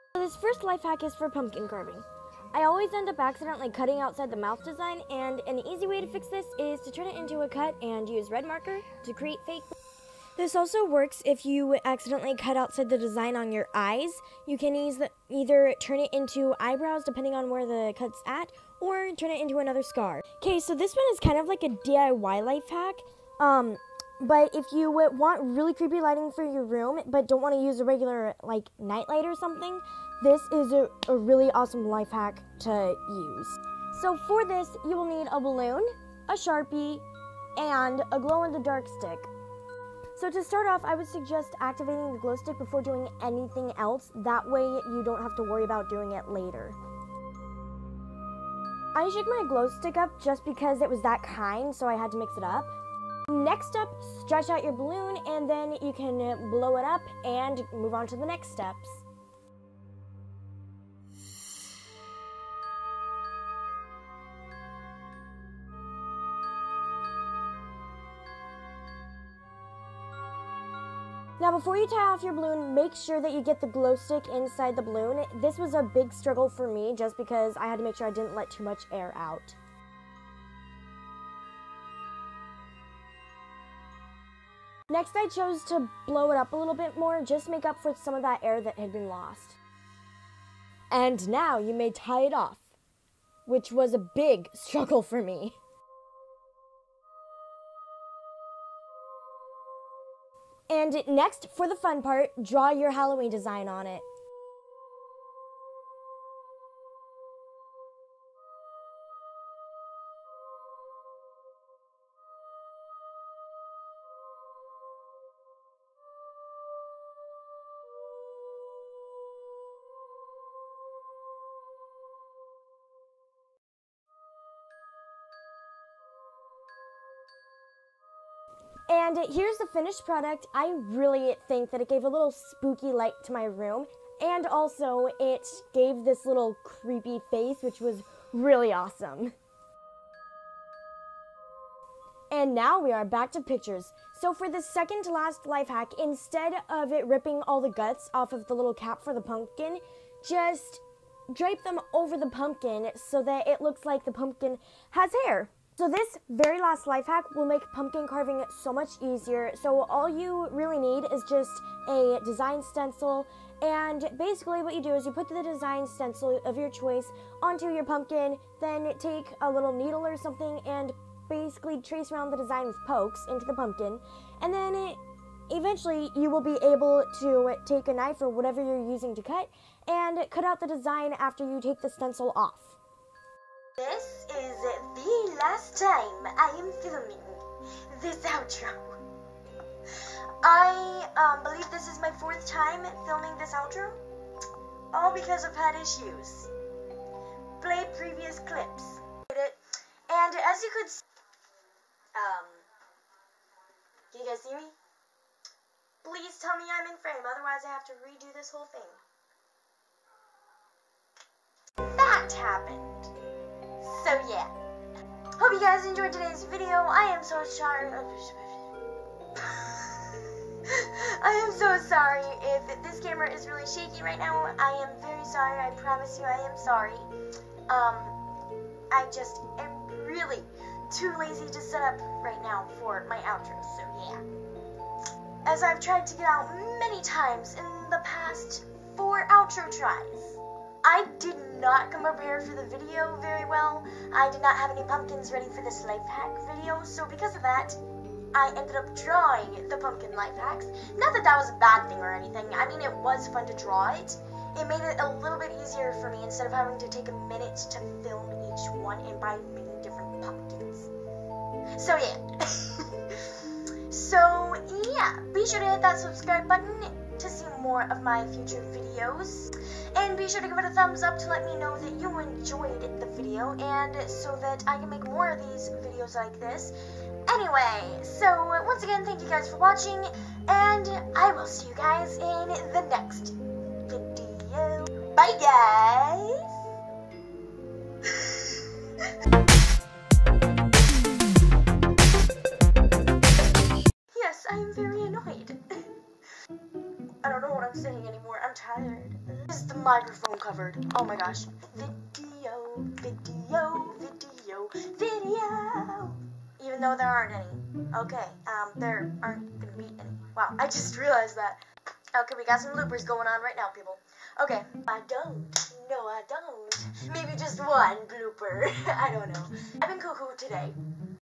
So this first life hack is for pumpkin carving. I always end up accidentally cutting outside the mouth design, and an easy way to fix this is to turn it into a cut and use red marker to create fake. This also works if you accidentally cut outside the design on your eyes. You can either turn it into eyebrows depending on where the cut's at, or turn it into another scar. Okay, so this one is kind of like a DIY life hack. But if you want really creepy lighting for your room, but don't want to use a regular like nightlight or something, this is a really awesome life hack to use. So for this, you will need a balloon, a Sharpie, and a glow-in-the-dark stick. So to start off, I would suggest activating the glow stick before doing anything else. That way you don't have to worry about doing it later. I shook my glow stick up just because it was that kind, so I had to mix it up. Next up, stretch out your balloon, and then you can blow it up and move on to the next steps. Now before you tie off your balloon, make sure that you get the glow stick inside the balloon. This was a big struggle for me just because I had to make sure I didn't let too much air out. Next, I chose to blow it up a little bit more, just to make up for some of that air that had been lost. And now you may tie it off, which was a big struggle for me. And next, for the fun part, draw your Halloween design on it. And here's the finished product. I really think that it gave a little spooky light to my room, and also it gave this little creepy face, which was really awesome. And now we are back to pictures. So for the second to last life hack, instead of it ripping all the guts off of the little cap for the pumpkin, just drape them over the pumpkin so that it looks like the pumpkin has hair. So this very last life hack will make pumpkin carving so much easier. So all you really need is just a design stencil, and basically what you do is you put the design stencil of your choice onto your pumpkin, then take a little needle or something and basically trace around the design with pokes into the pumpkin, and then eventually you will be able to take a knife or whatever you're using to cut and cut out the design after you take the stencil off. This is the last time I am filming this outro. I believe this is my 4th time filming this outro, all because I've had issues. Play previous clips. And as you could see, can you guys see me? Please tell me I'm in frame, otherwise I have to redo this whole thing. That happened. So yeah, hope you guys enjoyed today's video. I am so sorry. I am so sorry if this camera is really shaky right now. I am very sorry. I promise you I am sorry. I just am really too lazy to set up right now for my outro. So yeah, as I've tried to get out many times in the past 4 outro tries, I did not come prepared for the video very well. I did not have any pumpkins ready for this life hack video, so because of that, I ended up drawing the pumpkin life hacks. Not that that was a bad thing or anything. I mean, it was fun to draw it. It made it a little bit easier for me instead of having to take a minute to film each one and by making different pumpkins. So yeah. So yeah, be sure to hit that subscribe button to see more of my future videos. And be sure to give it a thumbs up to let me know that you enjoyed the video, and so that I can make more of these videos like this. Anyway, so once again, thank you guys for watching, and I will see you guys in the next video. Bye, guys! Yes, I am very annoyed. I don't know what on singing anymore. I'm tired. Is the microphone covered? Oh my gosh. Video, video, video, video. Even though there aren't any. Okay, there aren't gonna be any. Wow, I just realized that. Okay, we got some bloopers going on right now, people. Okay, I don't. No, I don't. Maybe just one blooper. I don't know. I've been cuckoo today.